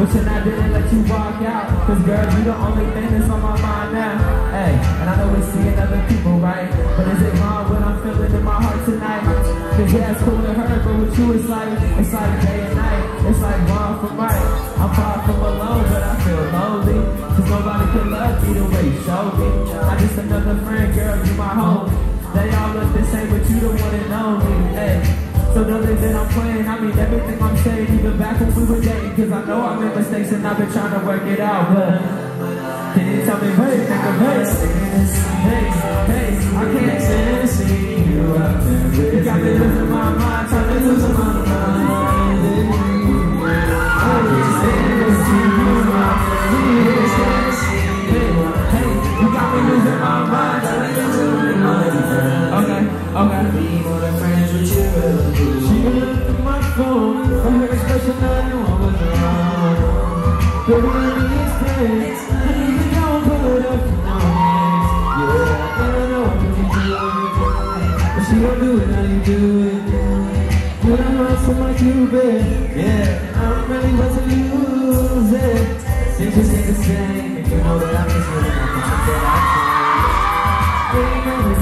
Wishing I didn't let you walk out, cause girl, you the only thing that's on my mind now. Hey, and I know we're seeing other people, right? But is it wrong what I'm feeling in my heart tonight? Cause yeah, it's cool to her, but with you it's like day and night. It's like wrong from right. I'm far from alone, but I feel lonely, cause nobody can love me the way you showed me. I'm just another friend, girl, you my home. They all look the same, but you the one that know me. Hey, so don't think that I'm playing. I mean everything I'm saying, even back when we were dating, cause I know I made mistakes and I've been trying to work it out. But can you tell me what you think of this? Hey, I can't stand to see you out there. You got me losing my mind, trying to lose my mind. I can't stand to see you out there. Hey, you got me losing my mind, trying to lose my mind. Okay. She looked at my phone, from her expression I knew I was wrong. Baby, let me explain, honey, you don't pull it up now. Yeah, I don't know what you do, but she gon' do it how you do it. You don't know so much you bet, yeah, I'm really wasn't losing. Since you say the same, if you know that I'm just living, I can that I can.